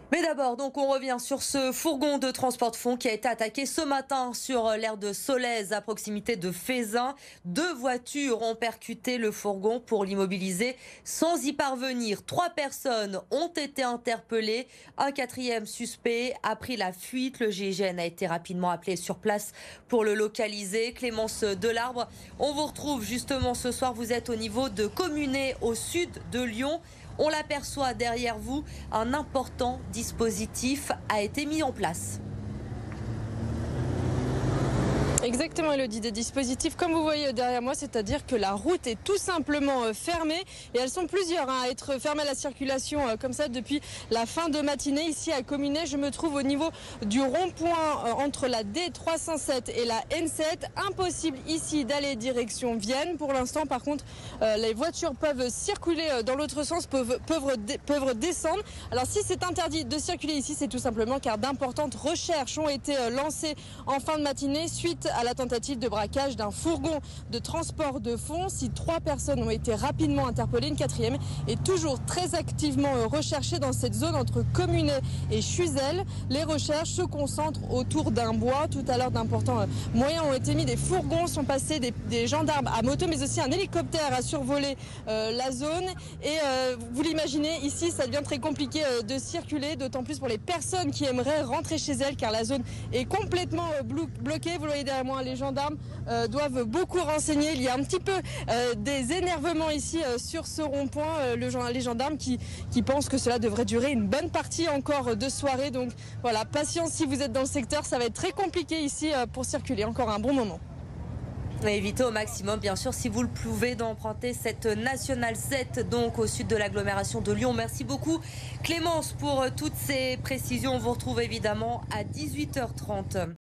Mais d'abord, donc, on revient sur ce fourgon de transport de fonds qui a été attaqué ce matin sur l'aire de Solèze, à proximité de Fézin. Deux voitures ont percuté le fourgon pour l'immobiliser sans y parvenir. Trois personnes ont été interpellées. Un quatrième suspect a pris la fuite. Le GIGN a été rapidement appelé sur place pour le localiser. Clémence Delarbre, on vous retrouve justement ce soir. Vous êtes au niveau de Communé, au sud de Lyon. On l'aperçoit derrière vous, un important dispositif a été mis en place. Exactement, Elodie, des dispositifs comme vous voyez derrière moi, c'est-à-dire que la route est tout simplement fermée et elles sont plusieurs à être fermées à la circulation comme ça depuis la fin de matinée. Ici à Communet, je me trouve au niveau du rond-point entre la D307 et la N7. Impossible ici d'aller direction Vienne. Pour l'instant, par contre, les voitures peuvent circuler dans l'autre sens, peuvent descendre. Alors si c'est interdit de circuler ici, c'est tout simplement car d'importantes recherches ont été lancées en fin de matinée suite à la tentative de braquage d'un fourgon de transport de fonds. Si trois personnes ont été rapidement interpellées, une quatrième est toujours très activement recherchée dans cette zone entre Communet et Chuzel. Les recherches se concentrent autour d'un bois. Tout à l'heure, d'importants moyens ont été mis. Des fourgons sont passés, des gendarmes à moto, mais aussi un hélicoptère a survolé la zone. Et vous l'imaginez, ici, ça devient très compliqué de circuler, d'autant plus pour les personnes qui aimeraient rentrer chez elles, car la zone est complètement bloquée. Vous le voyez derrière moi, les gendarmes doivent beaucoup renseigner. Il y a un petit peu des énervements ici sur ce rond-point. Les gendarmes qui pensent que cela devrait durer une bonne partie encore de soirée. Donc voilà, patience si vous êtes dans le secteur, ça va être très compliqué ici pour circuler encore un bon moment. Évitez au maximum, bien sûr, si vous le pouvez, d'emprunter cette nationale 7, donc au sud de l'agglomération de Lyon. Merci beaucoup, Clémence, pour toutes ces précisions. On vous retrouve évidemment à 18h30.